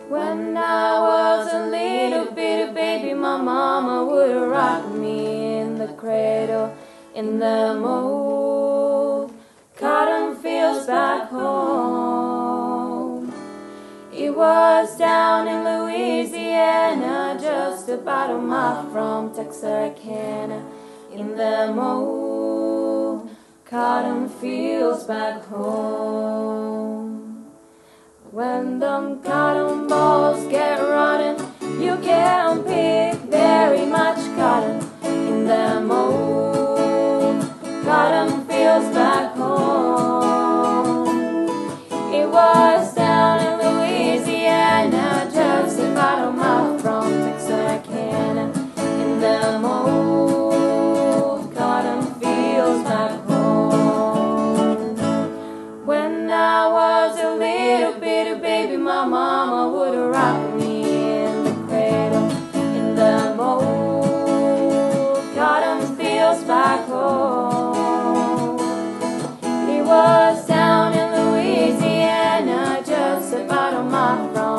When I was a little bitty baby, my mama would rock me in the cradle in the mold cotton fields back home. It was down in Louisiana, just about a mile from Texarkana, in the mold cotton fields back home. When them cotton balls get rotten, you can't pick very much cotton in them old cotton fields back home. It was down in Louisiana, just about a mile from Texarkana, in them old cotton fields back home. When I was a little bitty baby, my mama would rock me in the cradle in the mold cotton fields back home. It was down in Louisiana, just about a mile from